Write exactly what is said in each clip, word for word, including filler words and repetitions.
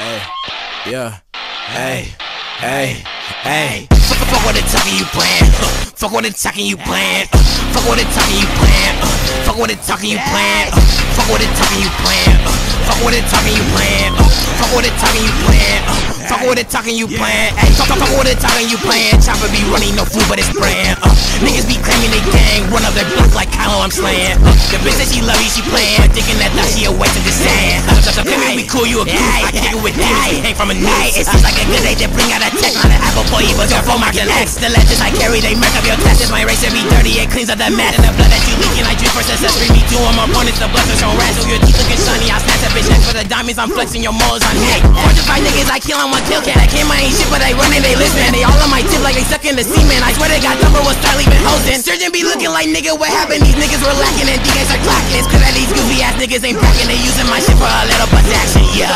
Hey, yeah, hey, hey, hey. Fuck, fuck what they talking you playing. Uh, fuck what they talking you playing. Uh, fuck what they talking you playing. Uh, fuck what they talking you playing. Uh, fuck what they talking you playing. Uh, fuck what they talking you playing. Uh, fuck what they talking you playing. Uh, fuck what they talking you playing. Hey, fuck, fuck what they talking you playing. Chopper be running no food but it's spraying. Uh, niggas be claiming they gang, run up their block like Kylo I'm slaying. Uh, the bitch that she love you, she playing, thinking that thought she a waste of the sand. Uh, so, so, so, be cool, you a goof. I kick it with demons, we hang from a noose. It seems like a good day to bring out a tech on an Apple boy, but your phone mark and X. The legends I carry, they mess up your taxes. My eraser be dirty, it cleans up the mat and the blood that you leaking. I drink for success, free me two on my opponents. The blood so razzle, your teeth looking shiny. I snatch a bitch next for the diamonds, I'm flexing your moles on hey. Four to five niggas, I kill on one kill can. I came, I ain't shit, but they running, they listen. They all on my tip like they stuck in the cement. I swear they got number, will start leaving hoes in. Surgeon be looking like nigga, what happened? These niggas were lacking and D Js are clacking. It's cause that these goofy ass niggas ain't packing. They using my shit for a little buzz action, yeah.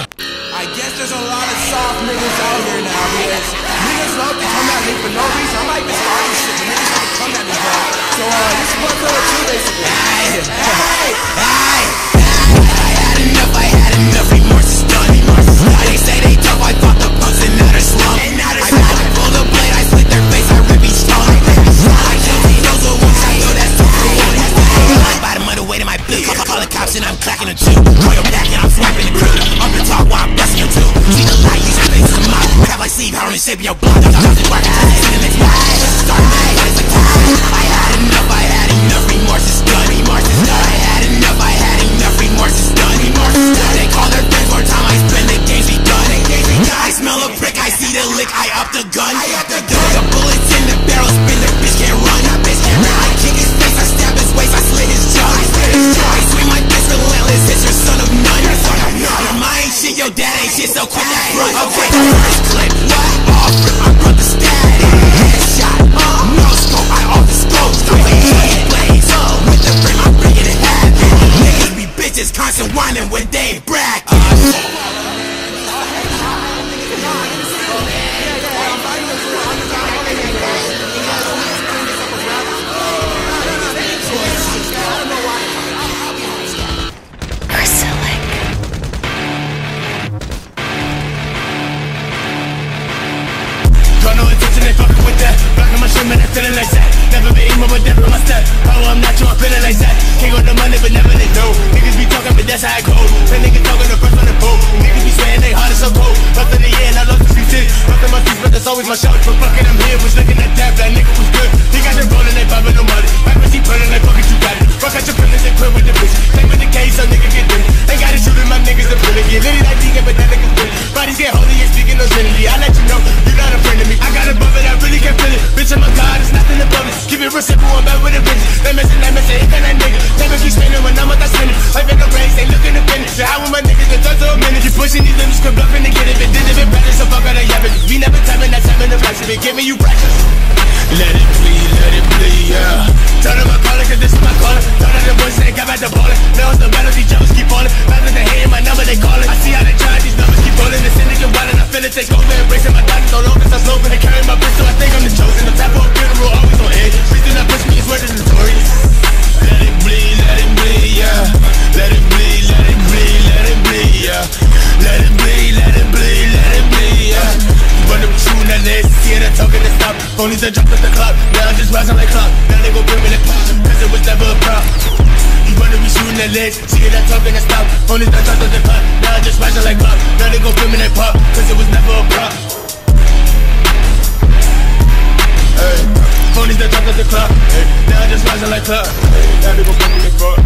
I guess there's a lot of soft niggas out here now, because niggas love to come at me for no reason. I'm not even starting shit, but niggas love to come at me, bro. So, uh, this is what I'm two basically. Hey, hey, hey, I had enough, I had enough, remorse is done. They say they tough, I thought the punks in outer slump. I pull the blade, I slit their face, I rip each tongue. I kill those the ones I know that's two for one. I buy the money, weight in my blue. Call the cops and I'm clacking a two. Call your back and I'm swiping the crew. Up the top while I'm busting your two. See the light, use your face in the mouth. Crap like Steve, how on the shape of your blood. Nothing working till it's in the next ride. Start mad, it's like time. I had enough, I had enough, remorse is done. Remorse is done. I had enough, I had enough, remorse is done. Remorse is done. They call their friends more time I spend, the games begun. I smell a prick, I see the lick, I up the gun. I up the gun. The bullets in the barrel spin, the bitch can't run. That bitch can't run. I kick his face, I stab his waist, I slit his jaw. I slit his jaw. I swing my fist relentless, it's your son of none. Your son of none. Your mind ain't shit, your dad ain't shit, so quit that front. Okay, first clip, what? Off rip, my brother static. Headshot, uh, no scope, I off the scope. Stop it, blaze, uh, with the frame, I'm bringing it happen. Niggas be bitches, constant whining when they ain't brag. Uh, Man, I'm feeling like that. Never been emo, but never my step. Oh, I'm not you, I'm feeling like that. Can't go to money, but never let go. Niggas be talking, but that's how I go. Ten niggas talking the first on the boat. Niggas be sweating they hard as so cold. Up in the air and I love the street shit. Up in my feet, but that's always my shout. But fucking I'm here, was looking at that. That nigga was good. He got them rolling, they popping no money. Back when she pulling, like fucking you got it. Fuck out your feelings and quit with the bitch. Take with the case, so nigga get them. Ain't gotta shoot at my niggas a pretty. Get litty like vegan, but that nigga's good. Bodies get holy, ain't speaking no trinity. I let you know, you're not a friend of me. I got a bump it, I really can't feel it. Bitch, I'm a god, it's nothing to public. Keep it real simple, I'm back with a bitch. They messin', they messin', ain't that nigga. They make you spinning when I'm with that spinning. Life ain't no race, ain't looking to finish. So how with my niggas, the thoughts of a minute. You pushing these limits, quit bluffing to get it. But did it been better, so fuck out of yapping. We never tapping, that tapping the flash. If it give me you breakfast. Let it bleed, let it bleed, yeah. Turn on my collar, cause this is my calling. Turn on the voice, ain't got back to ballin'. Now it's the battle, these jokers keep falling. Rather than hating my number, they callin'. I see how they try, these numbers keep rolling. The syndicate wildin', I feel it take over. Embracing my doctors, no longer so slow. Finna carry my bitch, so I think I'm the chosen. The type of funeral, always on edge. Please do not push me, it's worth it notorious. Let it bleed, let it bleed, yeah. Let it bleed, let it bleed, let it bleed, yeah. Let it bleed, let it bleed, let it bleed, yeah. But I'm shooting that list, see it, I'm talking to stop. Phonies that dropped at the clock, now I'm just rising like clock. Now they gon' bring me the pop, cause it was never a prop. You wanna be shooting that list, see it, I'm talking to stop. Phonies that dropped at the clock, now I'm just rising like clock. Now they gon' bring me that pop, cause it was never a prop. Hey, phonies that dropped at the clock, hey, now I'm just rising like clock. Hey, now they gon' bring me that pop.